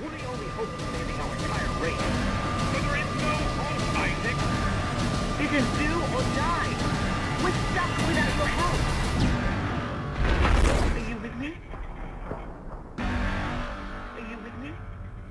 We're the only hope of saving our entire race. There is no hope, Isaac. It is do or die. We're stuck without your help. Are you with me? Are you with me?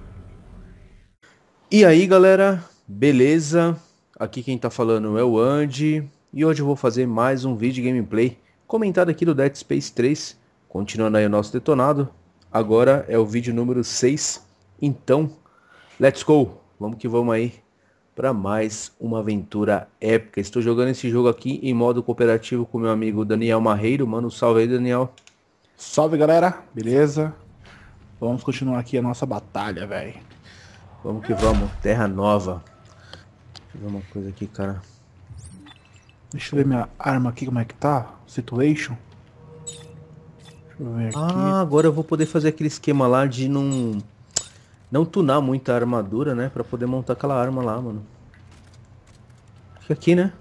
E aí galera, beleza? Aqui quem tá falando é o Andy e hoje eu vou fazer mais um vídeo gameplay comentado aqui do Dead Space 3, continuando aí o nosso detonado. Agora é o vídeo número 6, então let's go! Vamos que vamos aí para mais uma aventura épica. Estou jogando esse jogo aqui em modo cooperativo com meu amigo Daniel Marreiro. Manda um salve aí, Daniel. Salve galera, beleza? Vamos continuar aqui a nossa batalha, velho. Vamos que vamos, Terra Nova. Deixa eu ver uma coisa aqui, cara. Deixa eu ver minha arma aqui, como é que tá? Situation. Deixa eu ver aqui. Ah, agora eu vou poder fazer aquele esquema lá de não tunar muita armadura, né? Pra poder montar aquela arma lá, mano. Fica aqui, né?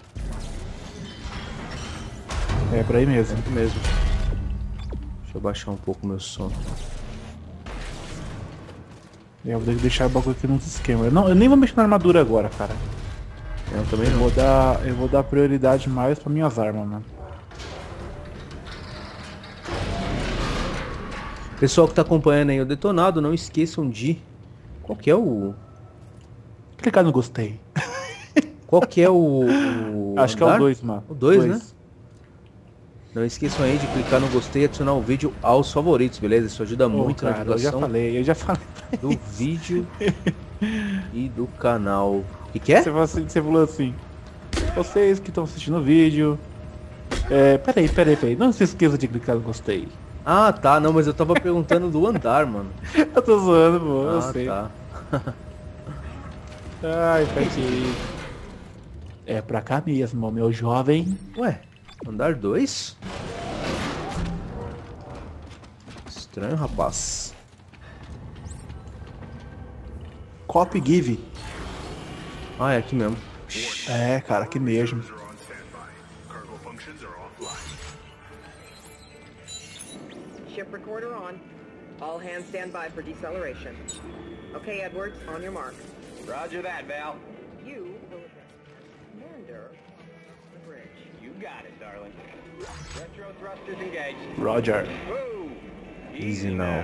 É por aí mesmo. É mesmo. Deixa eu baixar um pouco o meu som. Eu vou ter que deixar o bagulho aqui nos esquemas. Eu nem vou mexer na armadura agora, cara. Eu também Eu não. vou dar prioridade mais pra minhas armas, mano. Pessoal que tá acompanhando aí o detonado, não esqueçam de... Qual que é o... Clicar no gostei. Qual que é o Acho que é andar? o 2, mano. O 2, né? Não esqueçam aí de clicar no gostei e adicionar o vídeo aos favoritos, beleza? Isso ajuda muito na Cara, eu já divulgação falei. do vídeo e do canal. O que é? Você falou assim. Vocês que estão assistindo o vídeo. Peraí. Não se esqueça de clicar no gostei. Ah, tá. Não, mas eu tava perguntando do andar, mano. Eu tô zoando, pô. Eu Ah, sei. tá. Ai, aqui. É pra cá mesmo, meu jovem. Ué, andar 2? Estranho, rapaz. Copy give. Ah, é aqui mesmo. É, cara, aqui mesmo. Ship recorder on. All hands stand by for deceleration. Okay, Edwards, on your mark. Roger that, Val. You will address Commander the bridge. You got it, darling. Retro thrusters engaged. Roger. Whoa! Easy now.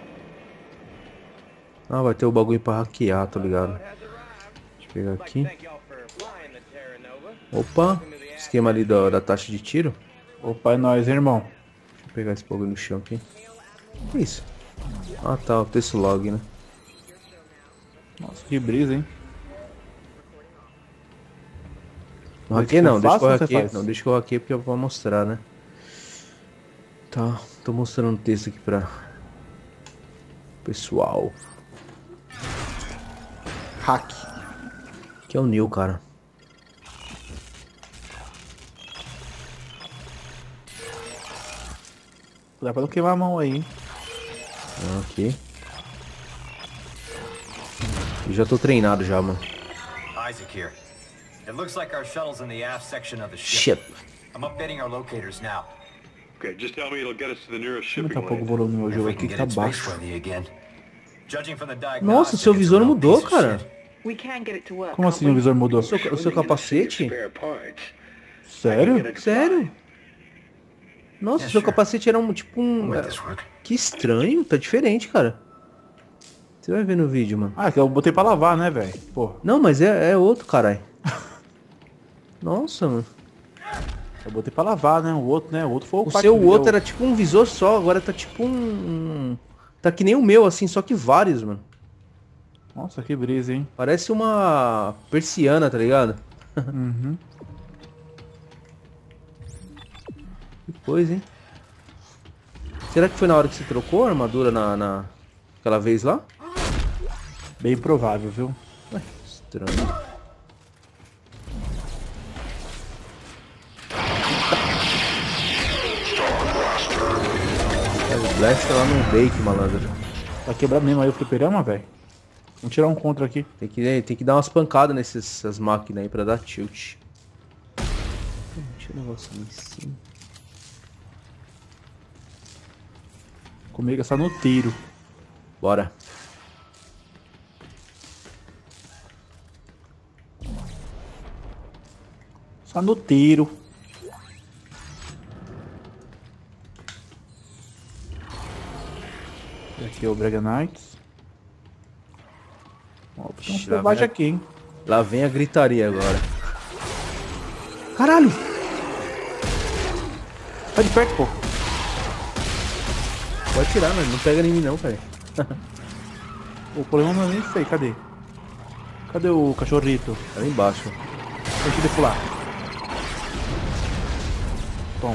Ah, vai ter o bagulho pra hackear, tá ligado? Deixa eu pegar aqui. Thank y'all for flying the Terra Nova. Opa, esquema ali da taxa de tiro. Opa, é nóis, hein, irmão. Deixa eu pegar esse bagulho no chão aqui. Que isso? Ah, tá, o texto log, né? Nossa, que brisa, hein? Não hackeei não, deixa que eu Fácil, você hackeei. faz? Não, deixa que eu hackeei porque eu vou mostrar, né? Tá, tô mostrando o texto aqui pra pessoal. Hack. Que é o Neil, cara. Dá pra não queimar a mão aí, hein? Ok. Eu já tô treinado já, mano. Isaac here. It looks like our shuttle's in the aft section of the ship. Shit. I'm updating our locators now. Okay, just tell me it'll get us to the nearest Aumentar shipping um pouco o lane. volume do meu If jogo we aqui can que get tá it baixo. space-worthy again. Judging from the Nossa, diagnostics, seu it's a visor real mudou, piece of cara. shit. We can't get it to work. Como assim o visor mudou? O seu capacete? Spare parts. Sério? Sério? Nossa, Yeah, seu sure. capacete era um tipo We'll um... make this work. Que estranho, tá diferente, cara. Você vai ver no vídeo, mano. Ah, que eu botei pra lavar, né, velho? Pô, Não, mas é outro, caralho. Nossa, mano. eu botei pra lavar, né? O outro, né? O outro foi o O parte seu que outro deu. era tipo um visor só, agora tá tipo Tá que nem o meu, assim, só que vários, mano. Nossa, que brisa, hein? Parece uma persiana, tá ligado? Uhum. Que coisa, hein? Será que foi na hora que você trocou a armadura aquela vez lá? Bem provável, viu? Ué, estranho. O Blaster lá no bake, malandro. Tá quebrado mesmo aí o fliperama, velho? Vamos tirar um contra aqui. Tem que dar umas pancadas nessas máquinas aí pra dar tilt. Deixa o negócio ali em cima. Comigo é só no tiro. Bora. Só no tiro. E aqui é o Brega Knights. Ó, tem um Ixi, lá selvagem vem aqui, hein? Lá vem a gritaria agora. Caralho! Tá de perto, pô. Pode tirar, mas não pega em mim não, velho. O problema não é nem isso aí, cadê? Cadê o cachorrito? Tá lá embaixo. Deixa ele pular. Toma.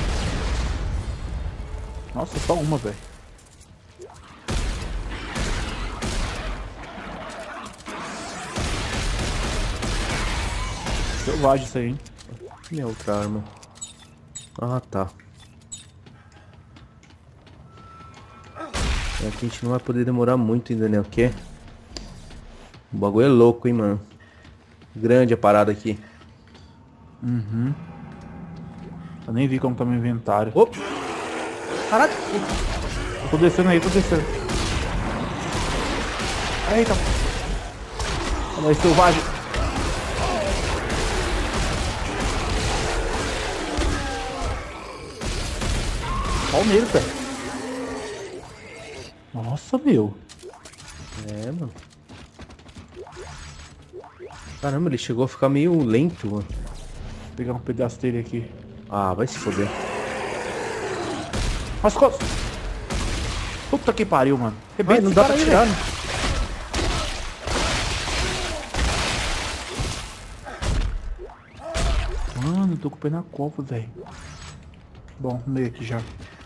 Nossa, só uma, velho. Selvagem isso aí, hein? Minha outra arma. Ah, tá. Aqui a gente não vai poder demorar muito ainda, né? O quê? O bagulho é louco, hein, mano. Grande a parada aqui. Uhum. Eu nem vi como tá meu inventário. Opa! Caralho! Eu tô descendo aí, tô descendo. Eita! Olha aí, selvagem! Olha nele, velho. Nossa, meu. É, mano. Caramba, ele chegou a ficar meio lento, mano. Vou pegar um pedaço dele aqui. Ah, vai se foder. As costas! Puta que pariu, mano. Vai, não dá pra tirar, né? Mano, tô com o pé na copa, velho. Bom, arrumei aqui já.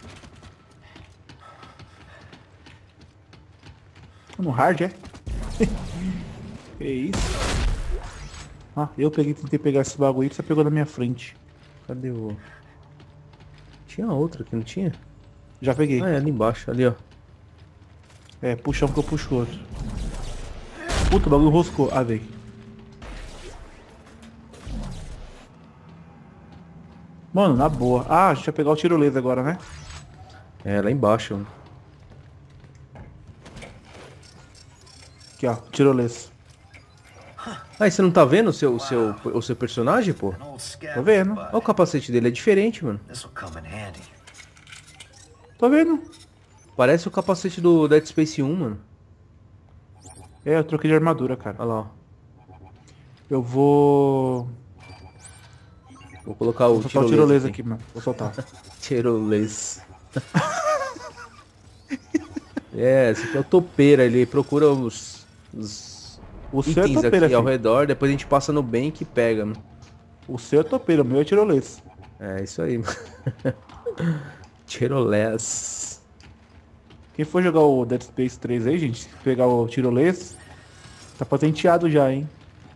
No hard, é? Que isso? Ah, eu tentei pegar esse bagulho que você pegou na minha frente. Cadê o... Tinha outra aqui, não tinha? Já peguei. Ah, é ali embaixo, ali, ó. É, puxa um que eu puxo o outro. Puta, o bagulho roscou. Ah, velho. Mano, na boa. Ah, a gente vai pegar o tirolesa agora, né? É, lá embaixo, mano. Aqui, ó, tirolesa. Ah, e você não tá vendo o seu personagem, pô? An old scav, Tô vendo. Olha o capacete dele, é diferente, mano. This will come in handy. Tô vendo. Parece o capacete do Dead Space 1, mano. É, eu troquei de armadura, cara. Olha lá, ó. Eu vou... Vou colocar o Vou soltar o tirolesa aqui, mano. Vou soltar. Tirolesa. É, esse aqui é o topeira, ele procura os O seu é itens topeira, aqui ao filho. redor, depois a gente passa no bank e pega, mano. O seu é topeira, o meu é tirolesa. É, isso aí, mano. Tirolesa. Quem for jogar o Dead Space 3 aí, gente, pegar o tirolesa, tá patenteado já, hein?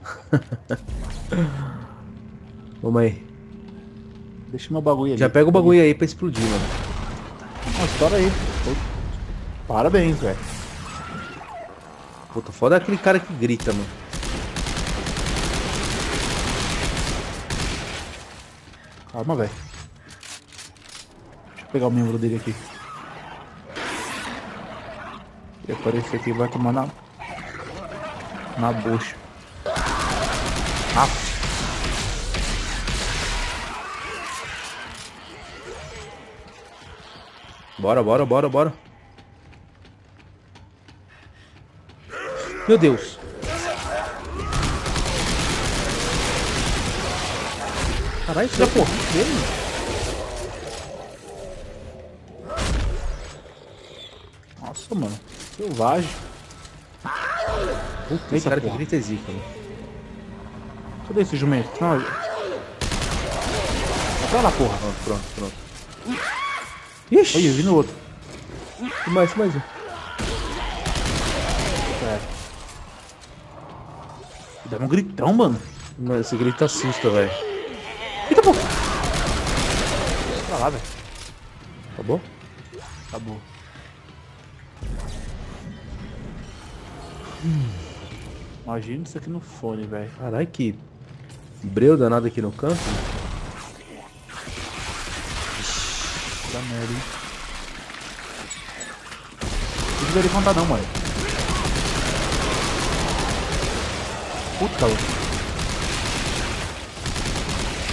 Vamos aí. Deixa meu bagulho ali. Já pega o bagulho aí pra explodir, mano. Ah, estoura aí. Parabéns, velho. Puta, foda é aquele cara que grita, mano. Calma, velho. Deixa eu pegar o membro dele aqui. Se aparecer aqui, vai tomar na bucha. Ah. Bora, bora, bora, bora. Meu Deus. Caralho, isso é porra dele, mano. Nossa, mano. Selvagem. Puta, esse Eita, cara que porra. grita é zica, mano. Cadê esse jumento? Não, vai pra lá, porra. Pronto, pronto, pronto. Ixi. Olha, eu vi no outro. Mais um. É. Dá um gritão, mano. Mano, esse grito assusta, velho. Eita, porra. Pra lá, velho. Acabou? Acabou. Imagina isso aqui no fone, velho. Caralho, que breu danado aqui no canto. Da merda, hein? Não deveria contar não, mano. Puta, louco.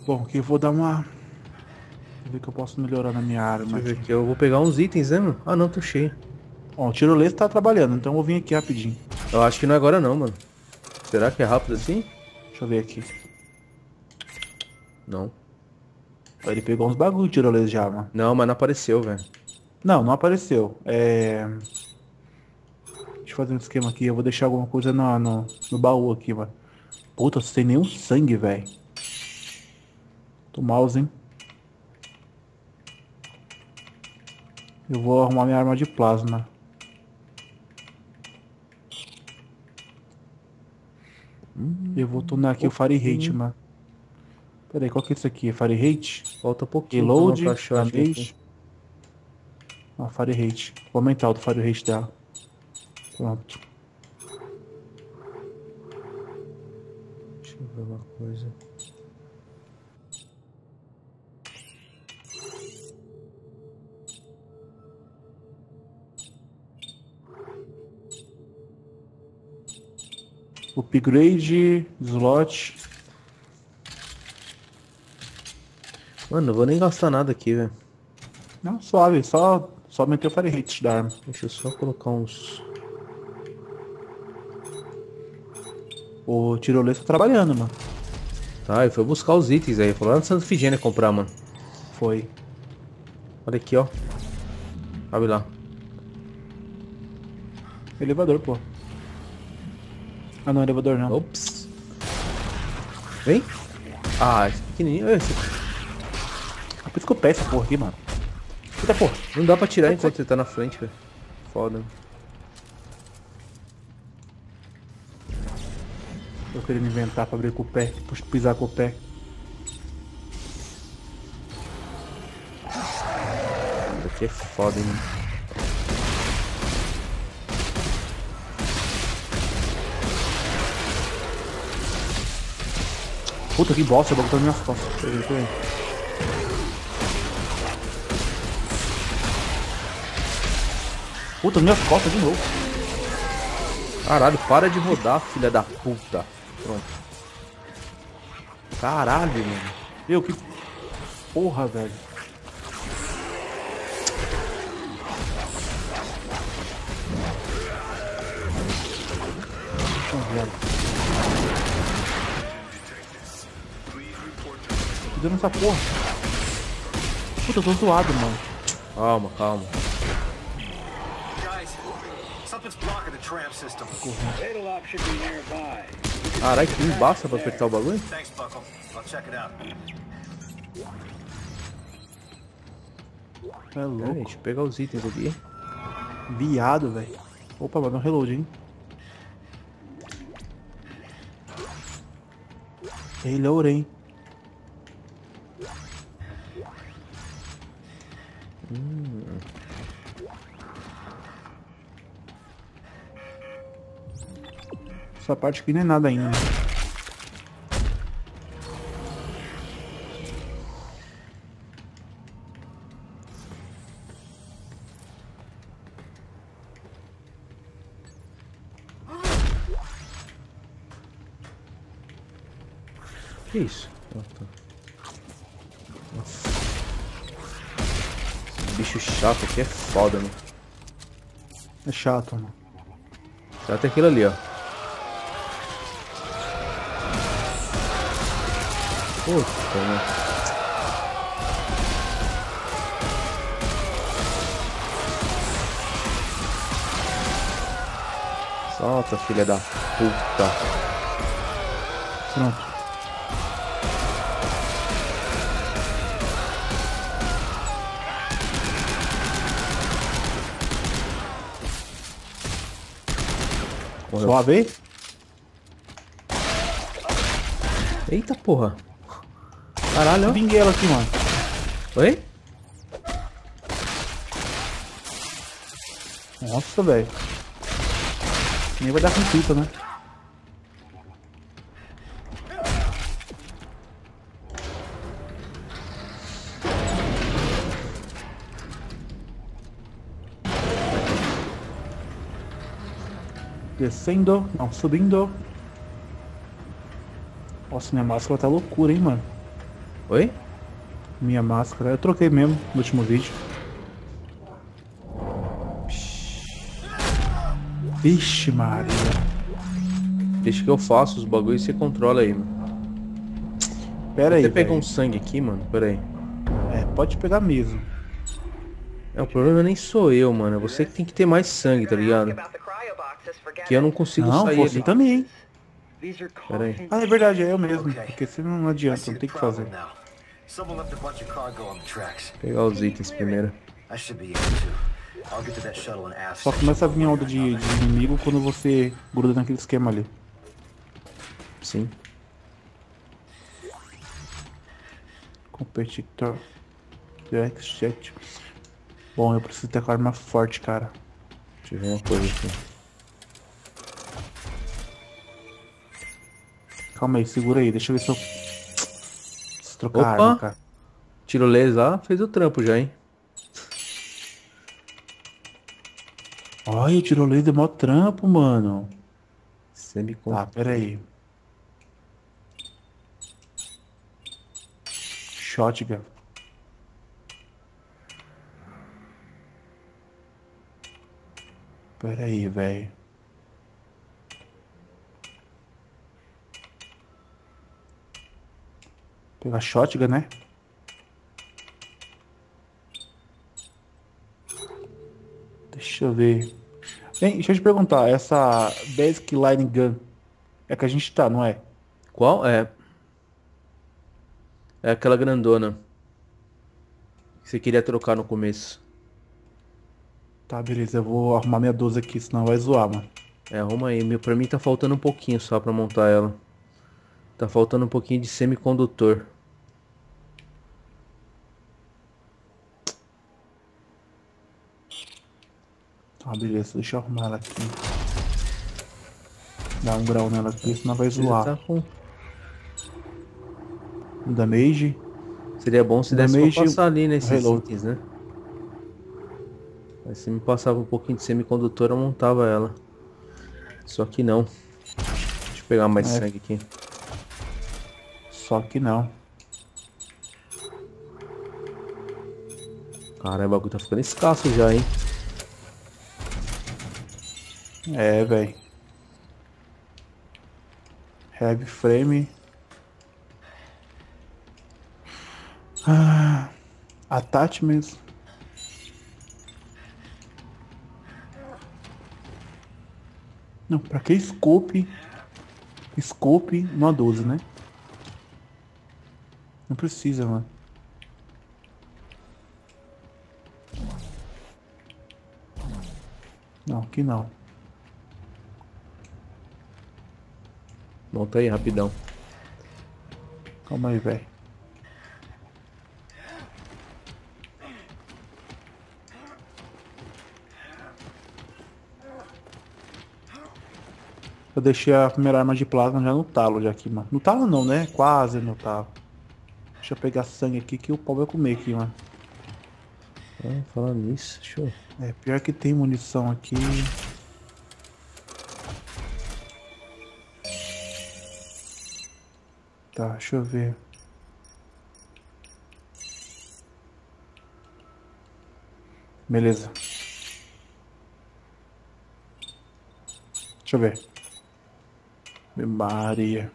Bom, aqui eu vou dar uma... Deixa eu ver que eu posso melhorar na minha arma. Deixa eu ver aqui. Eu vou pegar uns itens, né, mano? Ah, não, tô cheio. Ó, o tirolesa tá trabalhando, então eu vou vir aqui rapidinho. Eu acho que não é agora não, mano. Será que é rápido assim? Deixa eu ver aqui. Não. Ó, ele pegou uns bagulho de tirolesa já, mano. Não, mas não apareceu, velho. Não apareceu. Deixa eu fazer um esquema aqui. Eu vou deixar alguma coisa no baú aqui, mano. Puta, sem nenhum sangue, velho. Tô mouse, hein? Eu vou arrumar minha arma de plasma. Eu vou tunar aqui o Fahrenheit, mano. Pera aí, qual que é isso aqui? Fahrenheit? Falta pouquinho. Reload, pra achar aqui. damage. Ah, Fahrenheit. Vou aumentar o do Fahrenheit dela. Pronto. Deixa eu ver uma coisa. Upgrade, slot. Mano, não vou nem gastar nada aqui, velho. Não, suave, só meter o Fahrenheit da arma. Deixa eu só colocar uns... O tirolesa tá trabalhando, mano. Tá, ele foi buscar os itens aí. Falou lá no Santa Efigênia comprar, mano. Foi. Olha aqui, ó. Abre lá. Elevador, pô. Ah, não, elevador não. Ops. Vem. Ah, esse pequenininho. Esse... É por isso que eu peço essa porra aqui, mano. Eita porra. Não dá pra tirar enquanto você tá na frente, velho. Foda. Tô querendo inventar pra abrir com o pé. Pisar com o pé. Isso aqui é foda, hein, mano. Puta que bosta, eu vou botar nas minhas costas. Peraí. Puta, minhas costas de novo. Caralho, para de rodar, filha da puta. Pronto. Caralho, mano. Meu, que porra, velho. Tô dando essa porra. Puta, eu tô zoado, mano. Calma, calma. Guys, something's blocking the tram system. Fatal op should be nearby. Caralho, que embaça pra apertar o bagulho? Thanks, Buckle. I'll check it out. É Pera aí, louco. deixa eu pegar os itens aqui. Viado, velho. Opa, mano, um reload, hein. Reload, hein. Essa parte aqui não é nada ainda, né? Que isso? Ah, tá. Nossa. Esse bicho chato aqui é foda, mano. É chato, mano. Já tem aquilo ali, ó. Puta, mano. Solta, filha da puta. Pronto. Morreu. Suave. Eita porra. Caralho, ó. Vinguei ela aqui, mano. Oi? Nossa, velho. Nem vai dar conflito, né? Descendo, não, subindo. Nossa, minha máscara tá loucura, hein, mano. Oi? Minha máscara. Eu troquei mesmo no último vídeo. Vixe, Maria. Deixa que eu faço os bagulhos e você controla aí, mano. Pera aí, Você pegou velho. um sangue aqui, mano? Pera aí. É, pode pegar mesmo. É, o problema nem sou eu, mano. É você que tem que ter mais sangue, tá Ask ligado? about the cryo boxes, forget Que eu não it. consigo Não, sair você ali. também. These are Pera aí. coffins. Ah, é verdade, é eu mesmo. Ok. Porque senão não I adianta, see não the tem o que fazer. problem now. Someone left a bunch of cargo on the tracks. Pegar os itens primeiro. I should be able to. I'll get to that shuttle and ask. Só começa a vir onda de inimigo quando você gruda naquele esquema ali. Sim. Competitor. Jet. Bom, eu preciso ter com arma forte, cara. Deixa eu ver uma coisa aqui. Calma aí, segura aí, deixa eu ver se eu... Preciso trocar a Opa! arma, cara. Tirolês lá fez o trampo já, hein? Olha, o tirolês deu mó trampo, mano. Tá, pera aí. Shotgun. Pera aí, velho. Pegar shotgun, né? Deixa eu ver. Hein, deixa eu te perguntar, essa Basic Line Gun é que a gente tá, não é? Qual? É. É aquela grandona. Que você queria trocar no começo. Tá, beleza, eu vou arrumar minha 12 aqui, senão vai zoar, mano. É, arruma aí. Pra mim tá faltando um pouquinho só pra montar ela. Tá faltando um pouquinho de semicondutor. Tá, beleza, deixa eu arrumar ela aqui. Dar um grau nela aqui, senão vai Você zoar. tá com... Um damage. Seria bom se desse Damage, pra passar ali nesses reload. itens, né? Aí se me passava um pouquinho de semicondutor, eu montava ela. Só que não. Deixa eu pegar mais É. sangue aqui. Só que não. Caralho, o bagulho tá ficando escasso já, hein? É, velho. Heavy frame. Ah, attachments. Não, pra que scope? Scope no A12, né? Não precisa, mano. Não, aqui não. Monta aí, rapidão. Calma aí, velho. Eu deixei a primeira arma de plasma já no talo já aqui, mano. No talo não, né? Quase no talo. Deixa eu pegar sangue aqui que o pau vai comer aqui, mano. Ah, falando nisso, show. É, pior que tem munição aqui. Tá, deixa eu ver. Beleza. Deixa eu ver. Maria.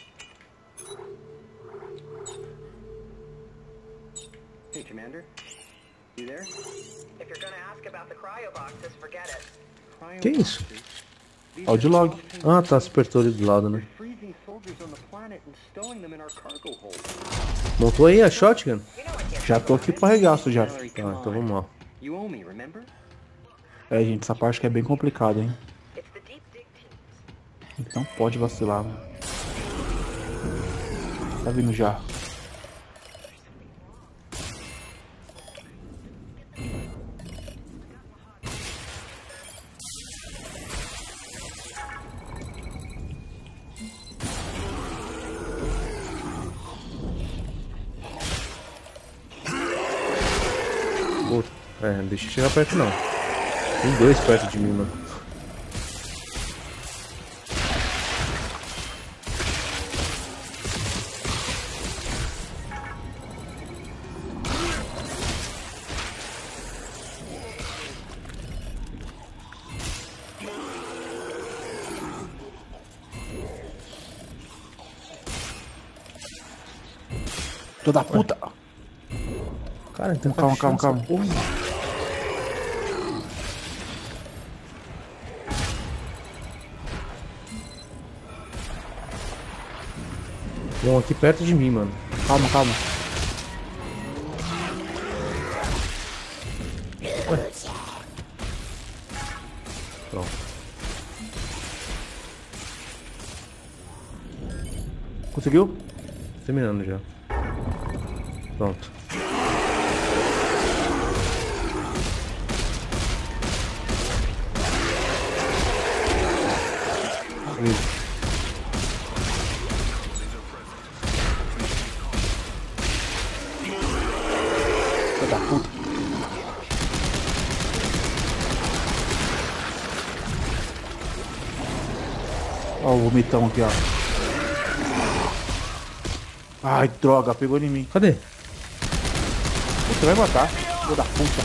Hey, Commander. You there? If you're gonna ask about the cryo boxes, forget it. Que isso? These Audiolog. are coffins. Ah, tá, apertou ali do lado, né? Freezing soldiers on the planet and stowing them in our cargo hold. Montou aí a shotgun? You know I can't Já tô aqui pro arregaço já. Valerie, Tá, come então on. vamos lá. You owe me, remember? É, gente, essa parte que é bem complicada, hein? It's the deep dig teams. Então pode vacilar, mano. Tá vindo já. Puta, é, deixa eu chegar perto não. Tem dois perto de mim, mano. Tô da puta. Cara, então Calma. Bom, aqui perto de mim, mano. Calma. Pronto. Conseguiu? Terminando já. Pronto. Filho da puta. Ó o vomitão aqui, ó. Ai, droga, pegou em mim. Cadê? Você vai matar, filho da puta.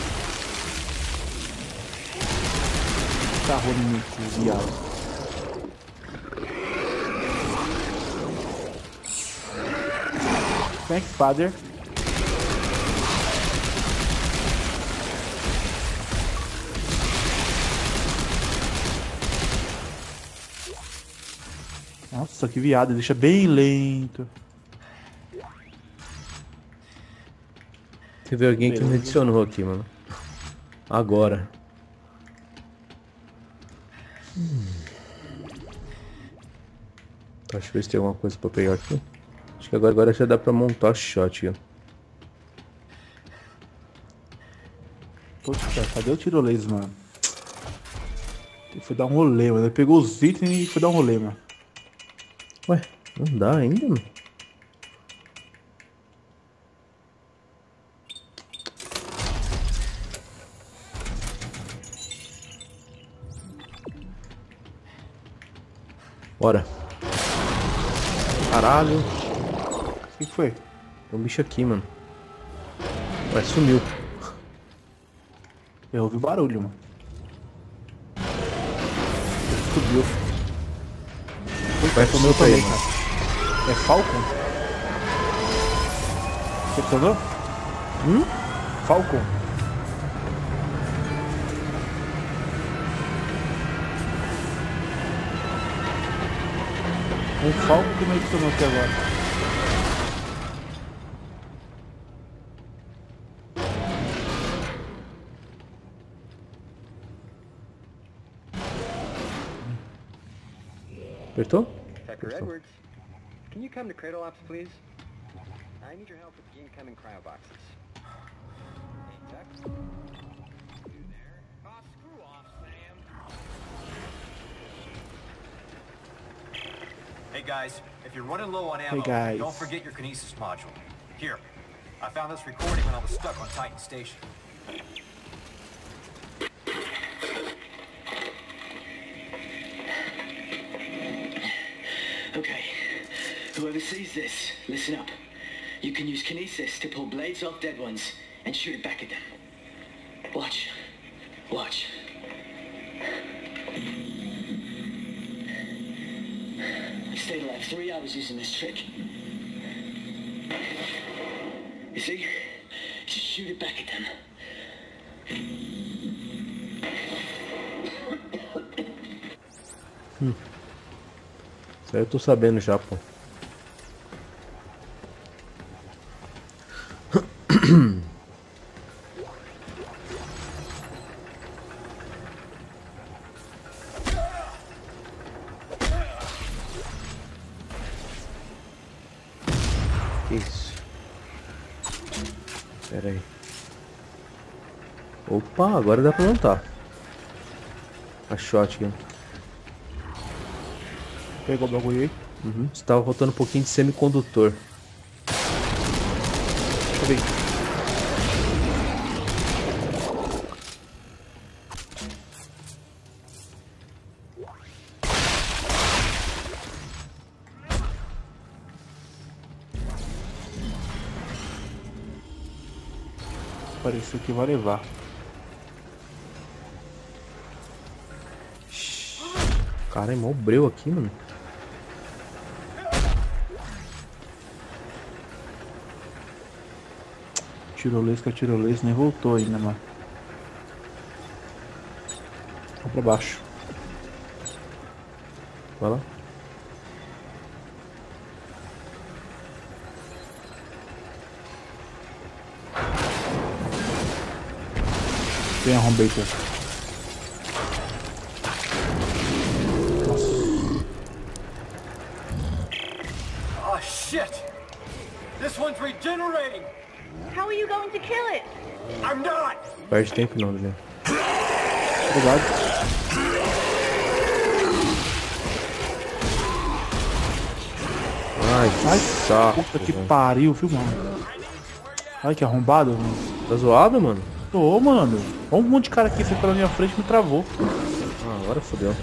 Tá ruim em mim, esse viado. Thanks, father. Nossa, que viado, deixa bem lento. Teve alguém que me adicionou aqui, mano. Agora. Tá, deixa eu ver se tem alguma coisa pra pegar aqui. Acho que agora já dá pra montar a shot, ó. Poxa, cadê o tiro laser, mano? Ele foi dar um rolê, mano. Ele pegou os itens e foi dar um rolê, mano. Ué, não dá ainda, mano? Bora. Caralho. O que foi? Tem um bicho aqui, mano. Ué, sumiu. Eu ouvi barulho, mano. Ele subiu. Vai Sumiu subir também, aí, cara. É Falcon? Você funcionou? Falcon. Um Falcon que me adicionou aqui agora. Apertou? Tucker Edwards, can you come to Cradle Ops, please? I need your help with the incoming cryo boxes. Hey, Tuck? You there? Oh, screw off, Sam. Hey guys, if you're running low on ammo, guys. don't forget your kinesis module. Here, I found this recording when I was stuck on Titan Station. Okay, whoever sees this, listen up. You can use kinesis to pull blades off dead ones and shoot it back at them. Watch. Watch. I stayed alive 3 hours using this trick. You see? Just shoot it back at them. Isso aí eu tô sabendo já, pô. Que isso? Pera aí. Opa, agora dá pra montar. A shotgun. Pegou o bagulho aí. Estava faltando um pouquinho de semicondutor. Cadê? Parece que vai levar. Cara, é mó breu aqui, mano. que é tirolês, nem voltou ainda, mano. Vou pra baixo. Vai lá. Tem a home baker. Oh, shit! This one's regenerating! How are you going to kill it? I'm not! Perde tempo não, Daniel. Obrigado. Ai, que Ai, saco. puta que velho. pariu, viu, mano? Ai, que arrombado, mano. Tá zoado, mano? Tô, mano. Olha um monte de cara aqui, foi pela minha frente e me travou. Ah, agora fodeu.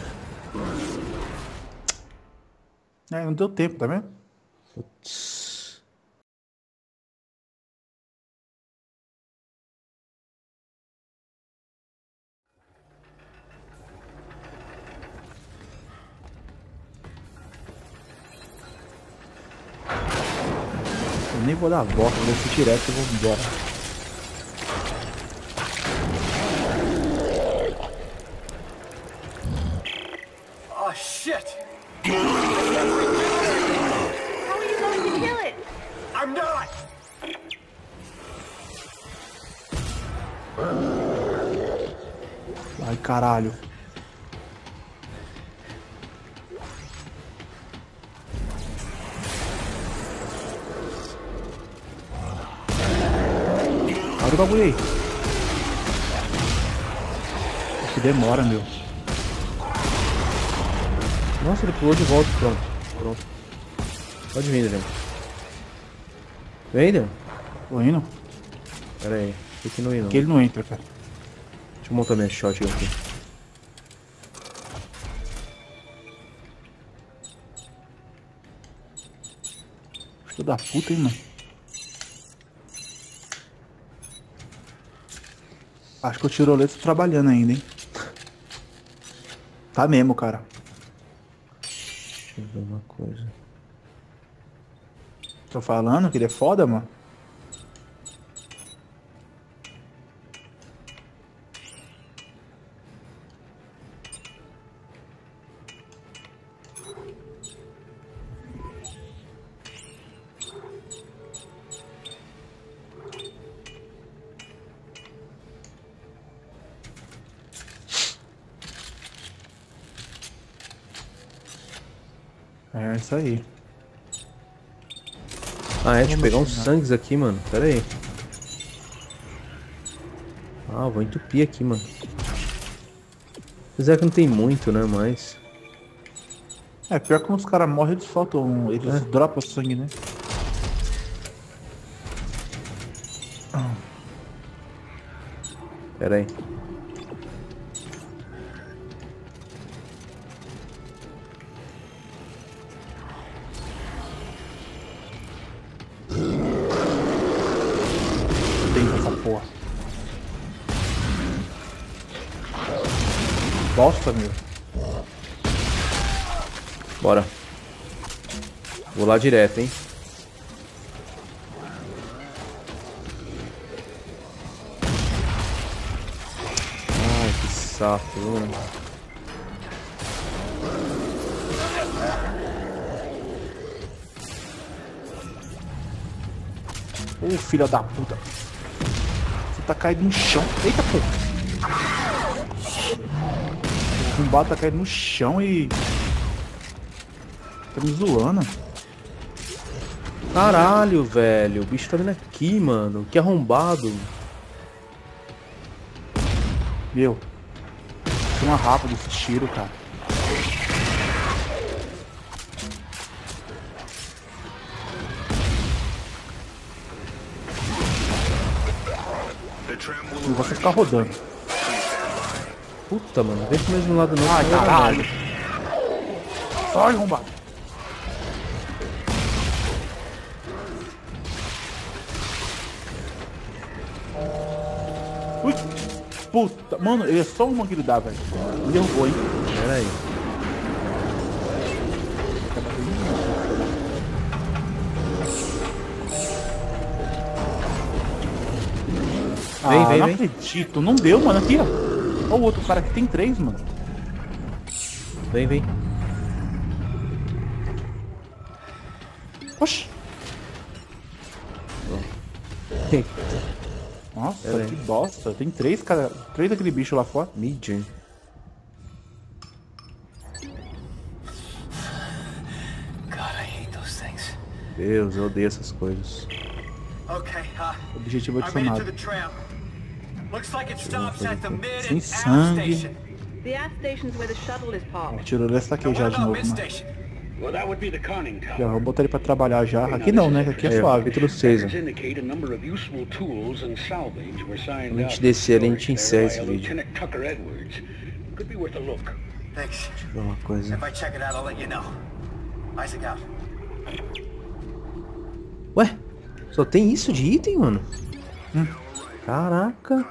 É, não deu tempo, tá vendo? Putz. Eu nem vou dar a volta, vou descer direto e vou embora. Oh, shit! How are you going to kill it? I'm not! Ai, caralho. Abre o bagulho aí. Que demora, meu. Nossa, ele pulou de volta. Pronto. Pronto. Pode vir, Daniel. Vem, Daniel. Tô indo. Pera aí. Tem que não ir, não. Que ele não entra, cara. Deixa eu montar minha shot aqui. Filho da puta, hein, mano. Acho que o tirolesa tá trabalhando ainda, hein. Tá mesmo, cara. Deixa eu ver uma coisa. Tô falando que ele é foda, mano. É isso aí. Ah, é, deixa eu pegar uns Vamos sangues aqui, mano. Pera aí. Ah, vou entupir aqui, mano. Apesar que não tem muito, né, mas... É, pior que quando os caras morrem, eles faltam. Eles dropam sangue, né? Pera aí. Tem essa porra. Bosta, meu. Bora. Vou lá direto, hein. Ai, que saco, mano. Ô, filha da puta. Você tá caído no chão. Eita, pô. O arrombado tá caído no chão e... Tá me zoando. Caralho, velho. O bicho tá vindo aqui, mano. Que arrombado. Meu. Tem uma rápida esse tiro, cara. Não vai ficar rodando. Puta, mano. Vem pro mesmo lado não. Ai, que não vai dar caralho. merda. Sai, arrombado. Ui. Puta. Mano, ele é só uma que ele dá, velho. Me derrubou, hein. Pera aí. Vem, não vem. acredito. Não deu, mano. Aqui, ó. Ó o outro cara que tem 3, mano. Vem. Oxi. Nossa, Pera aí. que bosta. Tem 3, cara. 3 daquele bicho lá fora. Medium. God, I hate those things. Deus, eu odeio essas coisas. Okay, Objetivo I made it to adicionado. the tram. Looks like it stops at the mid Sem and aft sangue. station. The aft station's where the shuttle is parked. Tirou dessa aqui Now já what de about novo, mid mano. station? Well, that would be the conning tower. Já vou botar ele pra trabalhar já. Aqui não, né? Aqui é suave. Capítulo 6. Records indicate a number of useful tools and salvage were signed Quando a gente out descer ali, a gente for encerra esse storage vídeo. there by Lieutenant Tucker Edwards. Could be worth a look. Thanks. Deixa eu ver uma coisa. If I check it out, I'll let you know. Isaac out. Ué, só tem isso de item, mano? Caraca.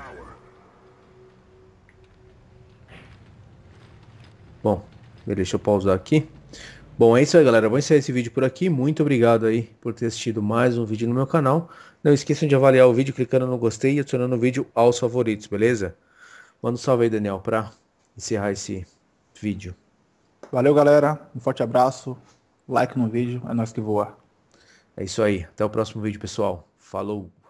Bom, deixa eu pausar aqui. Bom, é isso aí, galera. Vou encerrar esse vídeo por aqui. Muito obrigado aí por ter assistido mais um vídeo no meu canal. Não esqueçam de avaliar o vídeo clicando no gostei e adicionando o vídeo aos favoritos, beleza? Manda um salve aí, Daniel, pra encerrar esse vídeo. Valeu, galera. Um forte abraço. Like no vídeo. É nóis que voa. É isso aí. Até o próximo vídeo, pessoal. Falou!